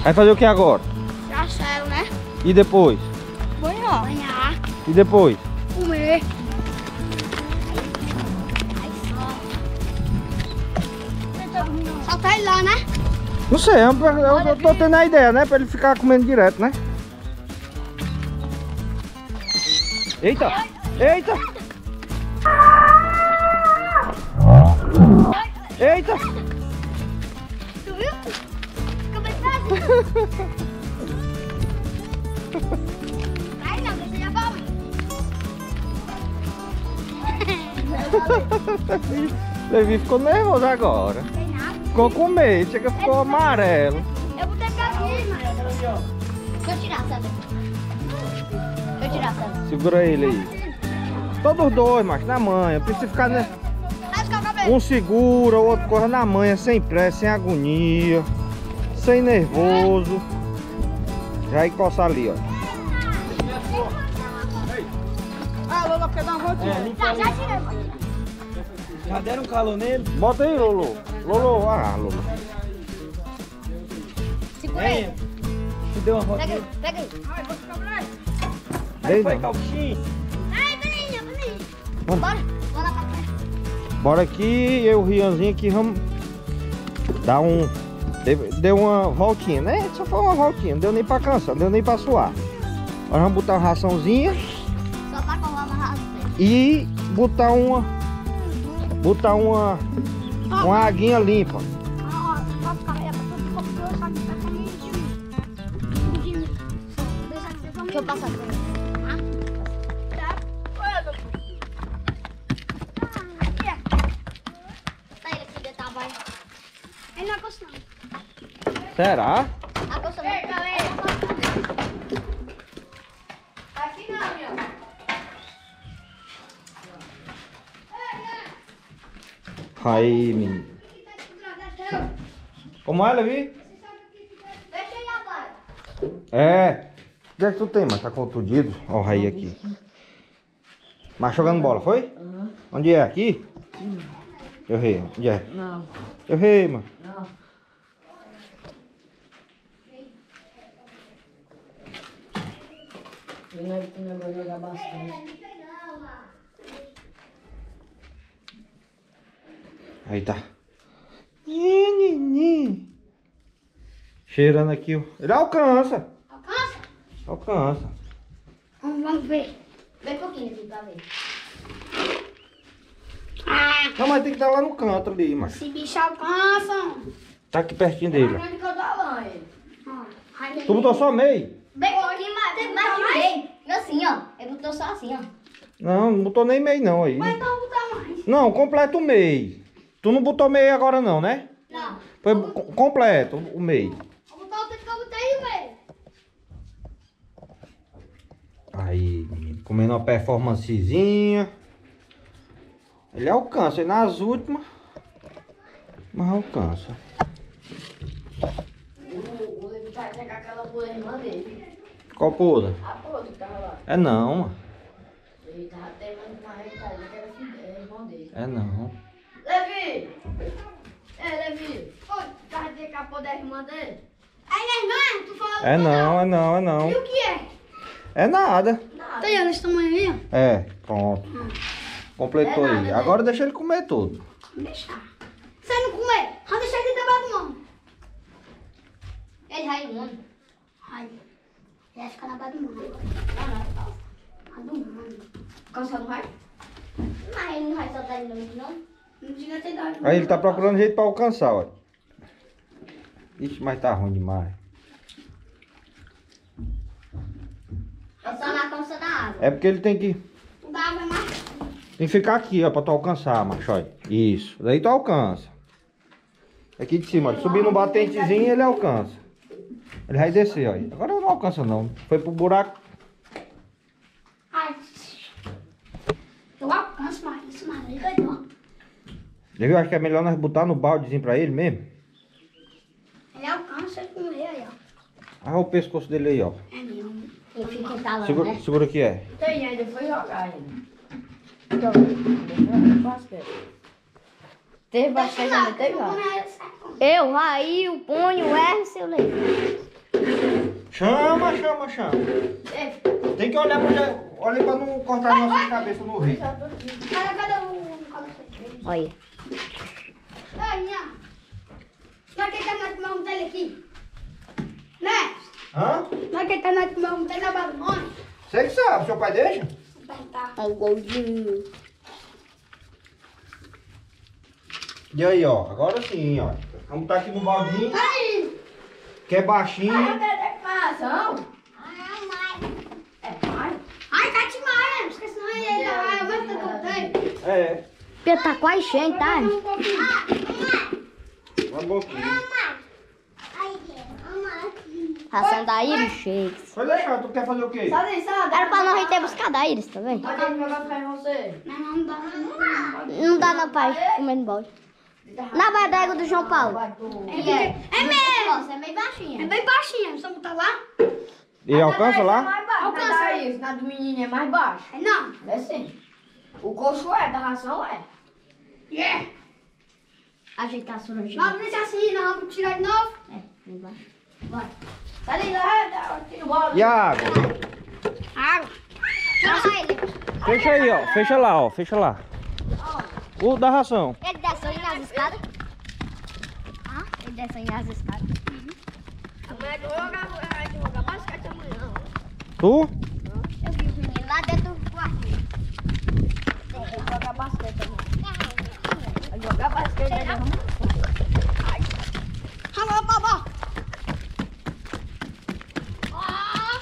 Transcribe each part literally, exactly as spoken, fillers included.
Vai fazer o que agora? Já saiu, né? E depois? Banhar. Banhar. E depois? Comer. Só tá ele lá, né? Não sei, eu, eu, eu tô tendo a ideia, né? Pra ele ficar comendo direto, né? Eita! Eita! Eita! Tu viu? Cabeçada. Vai não, deixa já palma. Levi ficou nervoso agora. Tem nada. Ficou com medo, chega ficou amarelo. Eu vou ter que abrir, mano. Deixa eu tirar, sabe? Deixa eu tirar, sabe? Segura ele aí. Todos dois, mas na manha. Precisa ficar, né? Um segura, o outro corre na manha, sem pressa, sem agonia, sem nervoso. Já encosta ali, ó. Ah, Lolo, quer dar uma voltinha? É, Já, já tirei, mano. Já deram um calor nele? Bota aí, Lolo. Lolo, ah, Lolo. Segura aí. Te deu uma Pega voltinha? aí, pega aí. Ai, vou ficar bravo. Vem, Aí foi, não. Calpichinho. Ai, Belinha, Belinha. Vamos. Bora, bora pra cá. Bora aqui, eu e o Rianzinho aqui, vamos dar um... Deu, deu uma voltinha, né? Só foi uma voltinha, não deu nem pra cansar, não deu nem pra suar. Agora vamos botar uma raçãozinha Só tá com a raça. e botar uma... Botar uma... Uma aguinha limpa. Ah, ó, pode ficar aí, porque eu comprei o saco de peça de mim. Deixa eu passar pra ele. Tá? Tá ele aqui dentro, vai. Ele não acosta não. Será? Acosta não. Aqui não, meu. Aí, menino. Como é, Levi? Deixa ele agora. É. O que é que tu tem, mano? Tá contundido? Ó o Raí aqui. Mas jogando bola, foi? Uhum. Onde é? Aqui? Eu errei. Onde é? Não, Eu errei, mano. não. Eu não, eu não vou jogar bastante. Aí tá. Cheirando aqui, ó. Ele alcança. Alcança? Alcança. Vamos, vamos ver. Vem um pouquinho aqui pra ver. Ah, Não, mas tem que estar lá no canto ali, mas esse bicho alcança. tá aqui pertinho dele. ó. Onde que eu dou a lã, ele? Ó, ai, Tu botou só meio? bem pouquinho, mas tem mais de meio. Assim, ó. Ele botou só assim, ó. Não, não botou nem meio não aí. Mas então botar mais. Não, completa o meio. Tu não botou meio agora não, né? Não. Foi co- completo o meio. Vou botar o tempo que eu botei o meio. Aí, menino, comendo uma performancezinha. Ele alcança, ele nas últimas, mas alcança. O, o Levi vai pegar aquela boa irmã dele. Qual pula? A boa que tava lá. É não, mano. Ele tava temando uma retalha que era filho, é irmão dele. É não. Levi! É, Levi! Ô, tava de capô da irmã dele? Aí, minha irmã, tu falou É não, é não, é não. E o que é? É nada. Nada. Tem olha esse tamanho aí, ó. É, pronto. Completou É nada, aí. né? Agora deixa ele comer tudo. Vou deixar. Se ele não comer, vou deixar ele debaixo do mão. Ele vai imundo. Ai, ele vai ficar na base do mão. Na do mão. Cansa não vai? Mas ele não vai soltar ele muito, não? Não devia ter dado. Aí ele tá procurando jeito pra alcançar, ó. Ixi, mas tá ruim demais. É só na calça da água. É porque ele tem que, O da água é mais. tem que ficar aqui, ó, pra tu alcançar, macho, olha. Isso, daí tu alcança. Aqui de cima, ó, subir no batentezinho ele alcança. Ele vai descer, ó. Agora não alcança não. Foi pro buraco. Ai. Eu alcanço mais isso, mas ele ganhou. Eu acho que é melhor nós botar no baldezinho pra ele mesmo. Ele alcança ele comer aí, ó. Ah, o pescoço dele aí, ó. É mesmo. Ele fica entalando, Segura, né? segura aqui, é. Tem, ainda foi jogar ainda. Então, teve basquete. Teve basquete ainda, teve lá. Eu, Raí, o Pônio, o Erson e o Leite. Chama, chama, chama. Tem que olhar pra, olha pra não cortar a nossa cabeça no rio. Cadê, cadê o... Olha. Ai, minha. Nós que tá nós comer um telho aqui. Né? Hã? Nós que tá nós comer um telho na Babilônia. Você que sabe, seu pai deixa? Vou perguntar. Olha o goldinho. E aí, ó, agora sim, ó. Vamos estar aqui no baldinho, Peraí. que é baixinho. Declaração. Ai, mãe. É pai. Ai, tá demais, porque senão ele vai aumentar que eu tenho. É, Pedro tá quase cheio, tá? Um pouquinho. uma boquinha. Ração da Iris Shakes. Vai deixar, tu quer fazer o quê? Era pra nós ir ter buscar da Iris, tá vendo? Não, não dá, não. Não dá não, pai, comendo balde. Na badega do João Paulo. É, é mesmo. É meio baixinha. É bem baixinho, só botar lá. E alcança lá? Alcança. Isso, na do menino é mais baixo. É não. É sim. O coxo é, da ração é. Yeah. Ajeitar a sorojinha. Vamos deixar assim, nós vamos tirar de novo. É, meio baixo. Vai. Tá ligado? Tira o bolo. E a água? Água. Deixa ele. Fecha aí, ó. Fecha lá, ó. Fecha lá. O da ração. Ele desce aí nas escadas. Ah, ele desce aí nas escadas. Amanhã eu vou jogar, a gente vai jogar basquete amanhã. Tu? Eu vi os meninos lá dentro do quartinho. Tem que jogar basquete amanhã. Vai jogar basquete amanhã. Alô, babá. Ah,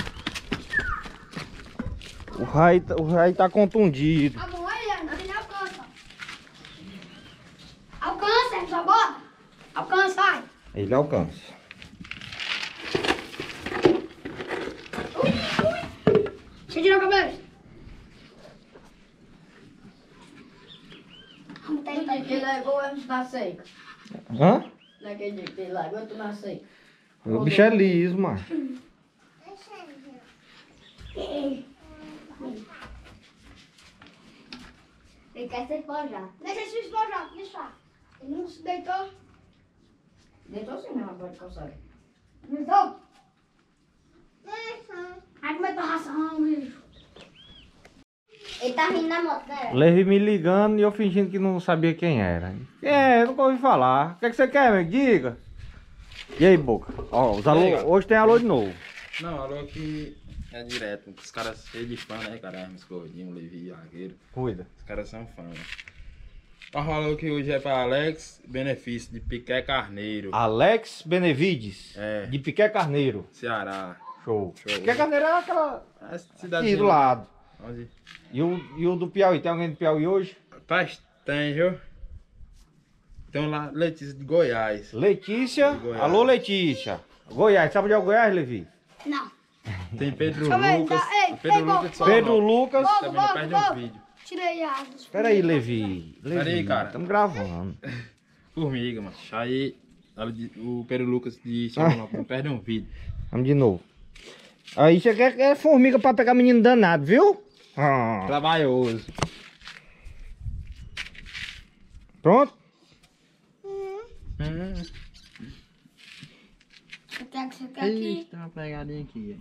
O Rai, o Rai tá contundido. tá bom, aí, ele alcança. Alcança, só bota. Alcança, vai. Ele alcança. Deixa eu tirar o cabelo. Vamos tentar Ele aqui. levou antes na seca. Hã? Naquele dia que ele largou, tu na seca. O bicho é liso, mano. Ele quer se esponjar. Deixa ele se esponjar, deixa. Ele não se deitou. Deitou sim, não, pode coçar. Deitou? Ai, como é tua ração, bicho? Ele tá rindo na moto, né? Levi me ligando e eu fingindo que não sabia quem era. É, eu nunca ouvi falar. O que, é que você quer, meu? Diga. E aí, Boca? Ó, os alô, Diga. hoje tem alô de novo. Não, alô aqui é direto. Os caras cheios de fã, né, cara? Hermes Gordinho, Levi, Argueiro. Cuida. Os caras são fã, né? O alô que hoje é pra Alex Benefício, de Piqué Carneiro, Alex Benevides, É. de Piqué Carneiro. Ceará. Show. Show. Piqué Carneiro é aquela É aqui cidadezinha. do lado. Onde? E o, e o do Piauí, tem alguém do Piauí hoje? Rapaz, tem, viu? Tem lá Letícia de Goiás. Letícia. De Goiás. Alô, Letícia. Goiás, sabe onde é o Goiás, Levi? Não. Tem Pedro Deixa eu ver, Lucas. tá. Ei, Pedro ei, Lucas de São Pedro Paulo. Lucas. Bobo, Também não perde bobo, um vídeo. Tirei a asas. Pera aí, Levi. Levi. Pera aí, cara. Estamos gravando. Formiga, mano. Aí ela de- o Pedro Lucas de São Paulo não perde um vídeo. Vamos de novo. Aí você quer é formiga pra pegar menino danado, viu? Ah. Trabalhoso. Pronto? Hum. Você quer que você quer Ih, aqui? tem uma pegadinha aqui.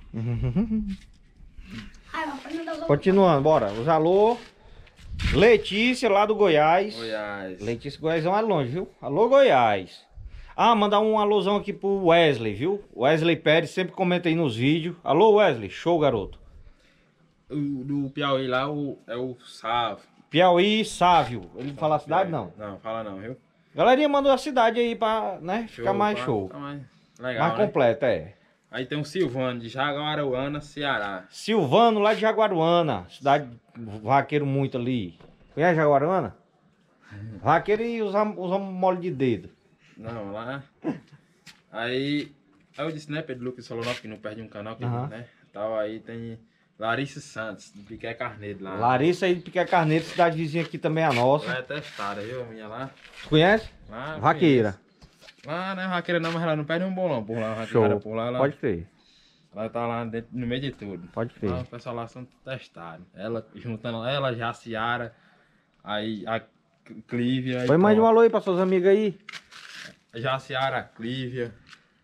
Ai, vai fazer das outras. Continuando, bora. Os alô. Letícia, lá do Goiás. Goiás. Letícia, Goiás é longe, viu? Alô, Goiás. Ah, mandar um alôzão aqui pro Wesley, viu? Wesley Pérez sempre comenta aí nos vídeos. Alô, Wesley. Show, garoto. O do Piauí lá o, é o Sávio. Piauí, Sávio. Ele fala a cidade, não? Não, fala não, viu? Galerinha mandou a cidade aí pra, né, ficar mais pá, show. fica mais legal, Mais né? completa, é. Aí tem o Silvano de Jaguaruana, Ceará. Silvano, lá de Jaguaruana. Cidade vaqueiro muito ali. Conhece Jaguaruana? Vaqueiro e usa, usa mole de dedo. Não, lá. Aí, aí eu disse, né, Pedro Lucas falou, não, que não perde um canal, que, Aham. né? Tal, aí tem Larissa Santos, de Piqué Carneiro lá. Larissa aí de Piqué Carneiro, cidade vizinha aqui também é a nossa. Lá é testada, viu, a minha lá. Conhece? Lá, eu Vaqueira. conheço. Lá não é vaqueira não, mas ela não perde um bolão por lá. A Show. vaqueira por lá, ela, Pode crer, ela tá lá dentro, no meio de tudo. pode Lá, crer. o pessoal lá são testados. Ela, juntando ela, já a Ciara, aí a Clívia. aí Põe mais um pronto. alô aí pra suas amigas aí. Já a Ciara, a Clívia,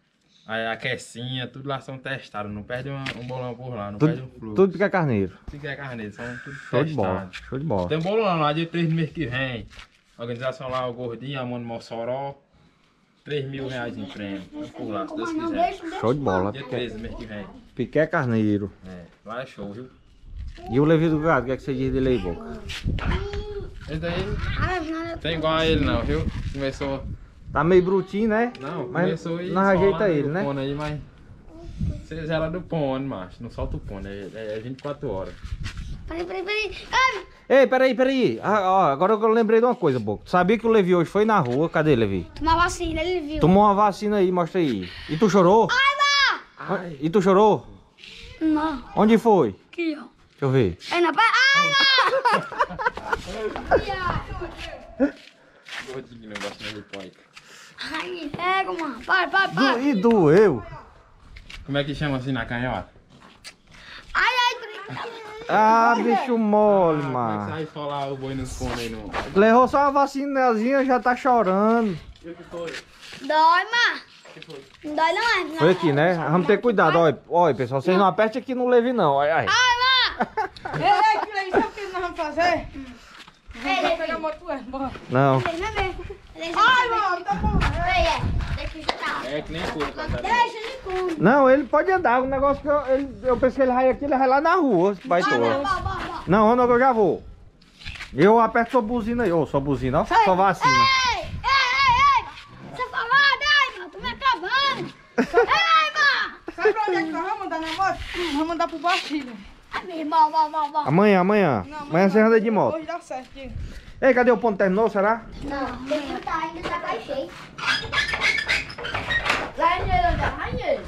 Aí a quecinha, tudo lá são testados. Não perde uma, um bolão por lá, não Tudo, perde um fluxo. tudo pica carneiro. Tudo que é carneiro, são tudo Show de bola, testados. show de bola. Tem um bolão lá, dia três do mês que vem. Organização lá, o Gordinho, a Mano Mossoró. três mil reais em prêmio. Por lá, se Deus quiser. Show de bola. Dia três do mês que vem. Piqué carneiro. É, lá é show, viu? E o Levi do Gado, o que é que você diz dele aí, Boca? Esse daí não tem igual a ele não, viu? Começou... Tá meio brutinho, né? Não, mas começou aí. nós só ajeita lá ele, no né? Pone aí, mas... Você já era do pone, macho. Não solta o pone, é, é vinte e quatro horas. Peraí, peraí, peraí. Ai, Ei, peraí, peraí. Ah, ó, agora eu lembrei de uma coisa, Boca. Tu sabia que o Levi hoje foi na rua? Cadê, Levi? tomar vacina, ele viu. Tomou uma vacina aí, mostra aí. E tu chorou? Ai, má! E tu chorou? Não, Onde foi? aqui, ó. Deixa eu ver. Aí na pé. Ai, Gordinho, não gosta nem de pó. ai, pega, mano. Para, para, Do, para. e doeu? Como é que chama assim na canhota? Ai, ai, peraí. Ah, bicho mole, Como é que mano. sai falar o boi nos pone aí no... Levou só uma vacinazinha, já tá chorando. O que foi? Dói, má. Não dói não, é? Foi aqui, né? Vamos ter cuidado. Olha, olha, pessoal, vocês não apertem aqui no Levi, não. Olha aí. Ai, má. Ei, ei, filho, aí, sabe o que nós vamos fazer? Ei, Vamos pegar a moto, ué, bora. Não. Ele não é mesmo. Ele Ai, mano, tá bom. Ei, é. Deixa eu chutar. É que nem couro. Deixa ele com. Não, ele pode andar. O negócio que eu, ele, eu pensei que ele vai aqui, ele vai lá na rua. Vai Bora, todo. bora, bora, bora. Não, não, que eu já vou. Eu aperto sua buzina aí. Ô, sua buzina, ó. Sua vacina. Ei, ei, ei, ei. Você falou, ai, mano, tô me acabando. Ei, mano. Sabe pra onde é que nós vamos mandar na moto? Vamos mandar pro Bastilha. Ai, meu irmão, vamos, vamos, vamos. Amanhã, amanhã. Não, Amanhã você anda de moto. Hoje dá certo, Diego. Ei, cadê o ponto? Terminou, será? Não, tem que botar, ainda tá quase cheio. Lá em ele, lá em ele.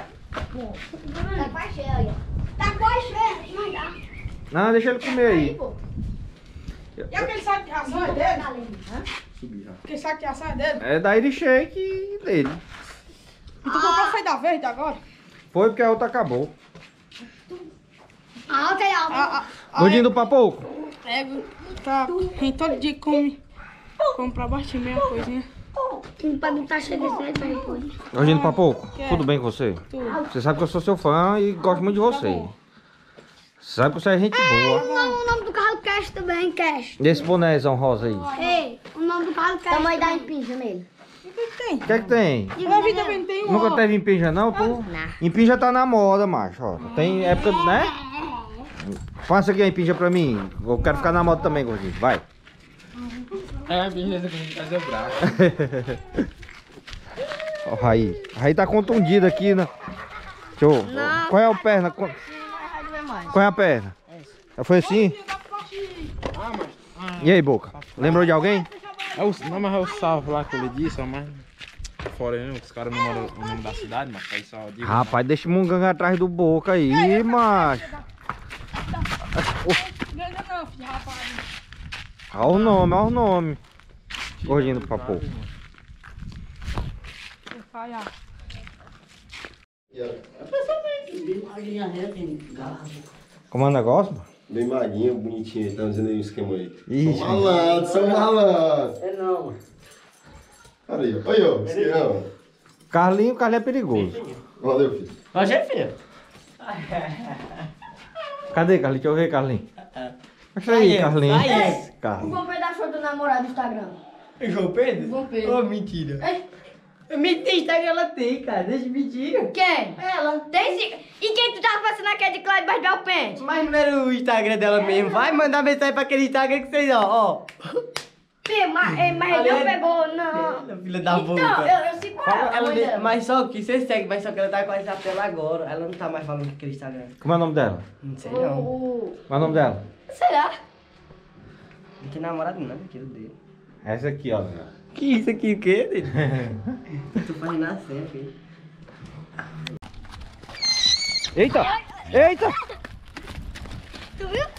Tá quase cheio, olha. Tá quase cheio, não dá. Não, deixa ele comer aí. E aquele saco de ração é dele? Subir já. Aquele saco de ração é dele? É da Iri Shake dele. E tu comprou foi da verde agora? Foi porque a outra acabou. Alta e alta. A, a, Gordinho do Papoco. Pego. Tá. A gente todo dia come. Come pra baixo meia coisinha. Não pode botar cheio desse jeito aí, pô. Gordinho do Papoco, Que é? tudo bem com você? Tudo. Você sabe que eu sou seu fã e gosto muito de você. Você sabe que você é gente boa. O nome, o nome do carro Cash também, Cash. E esse bonézão rosa aí? Ei, o nome do carro Cash. Tamanho da empinja nele. O que que tem? O que é que tem? Minha vida também tem um. Nunca ó. teve empinja não, tu? Empinja tá na moda, macho, ó. Tem época, né? Passa aqui a empinja pra mim. Eu quero ficar na moda também, Gordinho. Vai. É, a bicha que a gente fazer o braço. Ó, o Raí. O Raí tá contundido aqui, né? Deixa eu... Qual é a perna? Qual... Qual é a perna? Foi assim? Ah, mas... Ah, E aí, Boca? Lembrou de alguém? é o, não, mas é o salve lá que eu lhe disse, ó, mas... Fora, né? Os caras não mandam o nome da cidade, mas aí só digo... Rapaz, deixa o munganga atrás do Boca aí, macho. Não, não, não, filho, rapaz. Olha o nome, olha o nome. Gordinho do Papoco. Vai, ó. Como é o negócio, mano? Bem magrinho, bonitinho, tá fazendo aí um esquema aí. Ixi. São malandro, são malandro. É não. Olha aí, ó. Olha, ó, esquema. Carlinho, Carlinho é perigoso. Valeu, filho. Hoje, filho. Cadê, Carlinho? Deixa eu ver, Carlinho. Mostra aí, Aí, Carlinho. aí. O Carlinho. João Pedro achou do namorado do Instagram. João Pedro? João Pedro. Ô, mentira. Mentira, Instagram ela tem, cara. Deixa de mentira. Quem? Ela. Tem sim. E quem tu tava passando aqui é de Cláudio Barbear o Pente? Mas não era o Instagram dela mesmo. Vai mandar mensagem pra aquele Instagram que vocês, ó. ó. Filho, mas, eh, mas ele não pegou, não. Eita, filha da Então, boca. eu, eu sigo ela, a Ela mãe de- dela. mas só que você segue, mas só que ela tá com essa tela agora. Ela não tá mais falando com aquele Instagram. Como é o nome dela? Não sei O- não. o- Qual é o nome dela? Sei lá. Não tem namorado não, aquilo dele. Essa aqui, ó. Que isso aqui, o quê, dele? Tu faz nascer, filho. Eita! Eita! Tu viu?